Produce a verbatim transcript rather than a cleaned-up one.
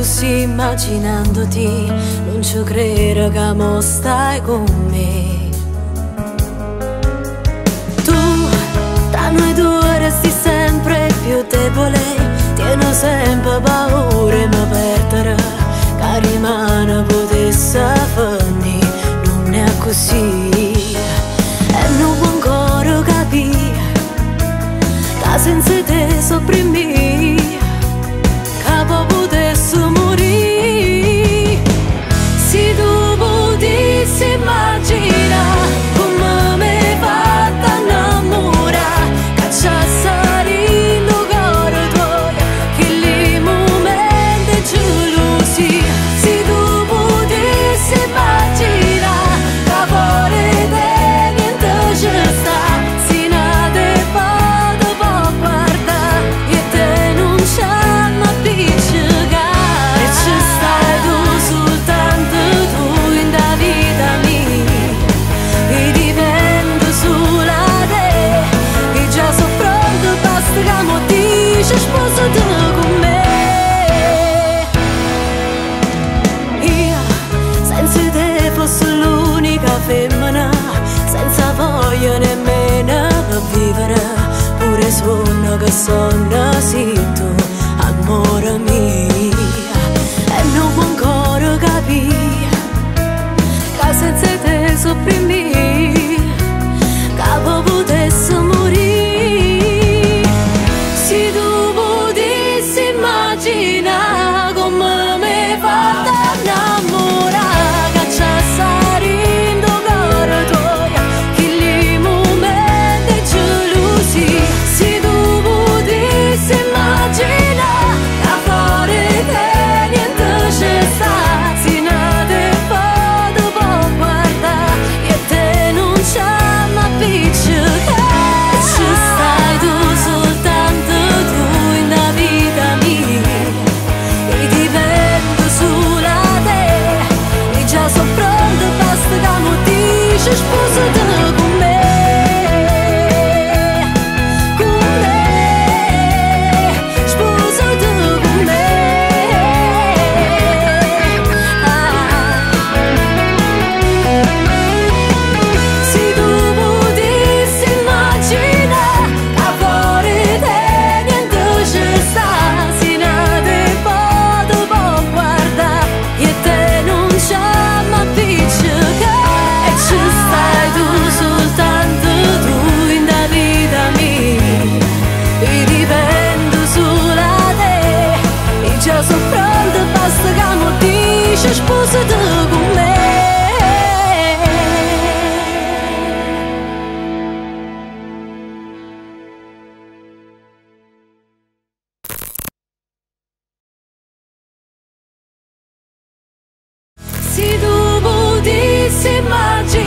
così immaginandoti, non ci credo che mo stai con me. Tu, tra noi due resti sempre più debole, tieni sempre paura e mi perdere, che rimane potesse finire, non è così. E non può ancora capire che senza te sopprimì, che poi potessi morire. Se tu potessi immaginare come mi hai fatta innamorare, che c'è salito il cuore tuo, che lì momenti gelosi. Se tu potessi immaginare che fuori te niente ci sta, se nate poi ti può guardare e te non c'è mai appiccicato. E ci stai tu, soltanto tu in da vita mia, e dipendo solo da te, e già so pronto, basta che mo dici sposati con me. Io senza te fossi l'unica femmina, senza voglia nemmeno per vivere, pure sogno che sono sì tu, amore mio. E non può ancora capire che senza te sopprimì, che poi potessi morire. Se tu potessi immaginare come mi hai fatta innamorare, che c'è salito il cuore tuo, che lì momenti gelosi. Se tu potessi immaginare che fuori te niente ci sta, se nate poi ti può guardare e te non c'è mai appiccicato. E ci stai tu, soltanto tu in da vita mia, e dipendo solo da te, e già so pronto, basta che mo dici sposati con me. Con me, sposati con me. Ah. Se tu potessi immaginare che fuori te niente ci sta, se nate poi ti può guardare e te non c'è mai appiccicato. E ci stai tu, soltanto tu in da vita mia, e dipendo solo da te, e già so pronto, basta che mo dici sposati con me. Se tu potessi immaginare